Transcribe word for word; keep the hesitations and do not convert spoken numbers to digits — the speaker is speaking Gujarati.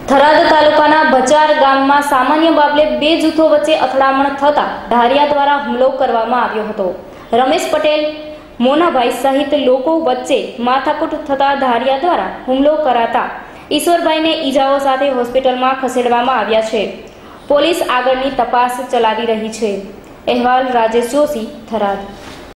થરાદ તાલુકાના બચાર ગામમાં સામાન્ય બાબલે બે જૂથો વચ્ચે અથડામણ થતા ધારિયા દ્વારા હુમલો કરવામાં આવ્યો હતો। રમેશ પટેલ, મોનાભાઈ સહિત લોકો વચ્ચે માથાકૂટ થતા ધારિયા દ્વારા હુમલો કરાતા ઈશ્વરભાઈને ઈજાઓ સાથે હોસ્પિટલમાં ખસેડવામાં આવ્યા છે। પોલીસ આગળની તપાસ ચલાવી રહી છે। અહેવાલ રાજેશ જોશી, થરાદ।